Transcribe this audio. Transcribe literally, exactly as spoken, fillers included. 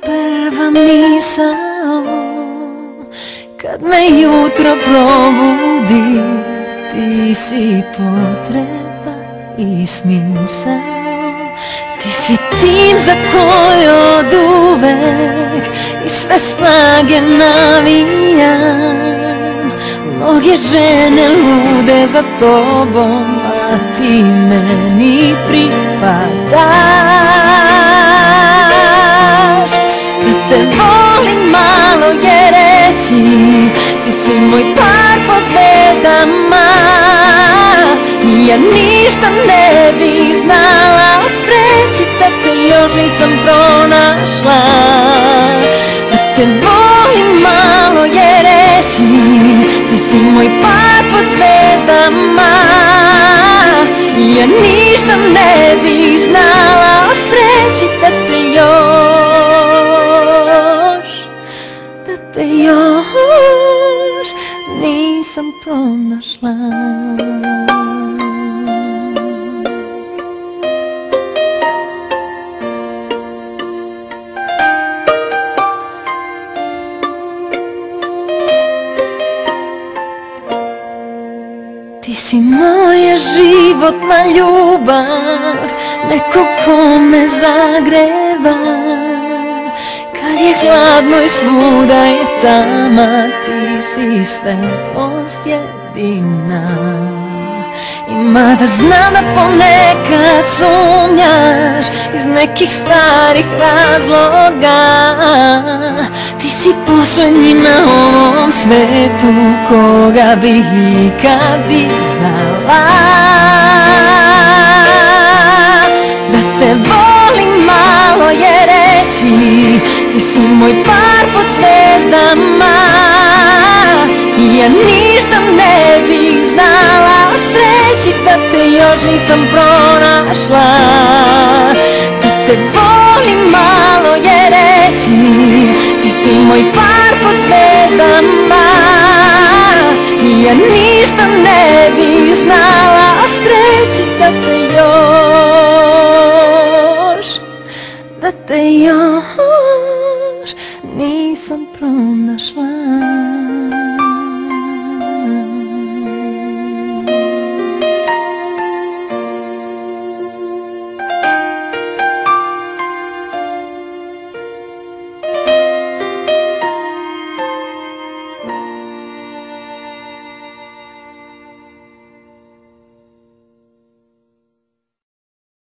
prva misao kad me jutro probudi, ti si potreba i smisao. Ti si tim za koji od uvek i sve snage navijam. Mnoge žene lude za tobom, a ti meni pripadaš. Da te volim malo je reći, ti si moj par pod zvezdama. I ja ništa ne bi znala o sreći da te još nisam pronašla. Da te volim malo je reći, ti si moj par pod zvezdama. I ja ništa ne bi znala o sreći da te još, da te još nisam pronašla. Ti si moja životna ljubav, neko ko me zagreva. Kad je hladno i svuda je tama, ti si svetlost jedina. I mada znam da ponekad sumnjaš iz nekih starih razloga, ti si poslednji na ovom svetu koga bih ikad iznala. Da te volim malo je reći, ti si moj par pod zvezdama. I ja ništa ne bih znala o sreći da te još nisam pronašla.